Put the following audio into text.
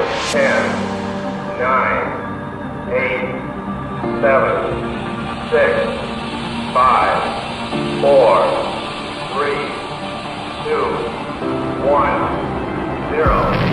10, 9, 8, 7, 6, 5, 4, 3, 2, 1, 0.